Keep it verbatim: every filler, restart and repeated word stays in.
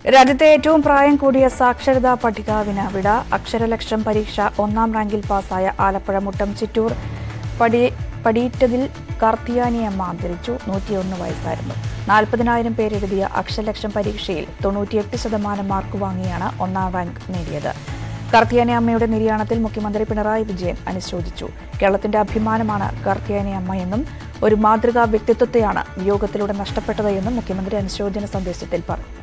രാജ്യത്തെ ഏറ്റവും പ്രായം കൂടിയ സാക്ഷരതാ പട്ടികാവിന് വിട. അക്ഷരലക്ഷം പരീക്ഷ ഒന്നാം റാങ്കിൽ പാസായ ആലപ്പുഴ മുട്ടം ചിറ്റൂർ പടി പടിയിറ്റതിൽ കാർത്തിയാനി അമ്മ അന്തരിച്ചു. നൂറ്റിയൊന്ന് വയസ്സായിരുന്നു. നാൽപ്പതിനായിരം പേരെഴുതിയ അക്ഷരലക്ഷം പരീക്ഷയിൽ തൊണ്ണൂറ്റിയെട്ട് ശതമാനം മാർക്ക് വാങ്ങിയാണ് ഒന്നാം റാങ്ക് നേടിയത്. കാർത്തിയാനി അമ്മയുടെ നിര്യാണത്തിൽ മുഖ്യമന്ത്രി പിണറായി വിജയൻ അനുശോചിച്ചു. കേരളത്തിന്റെ അഭിമാനമാണ് കാർത്തിയാനി അമ്മയെന്നും ഒരു മാതൃകാ വ്യക്തിത്വത്തെയാണ് വിയോഗത്തിലൂടെ നഷ്ടപ്പെട്ടത് എന്നും മുഖ്യമന്ത്രി അനുശോചന സന്ദേശത്തിൽ പറഞ്ഞു.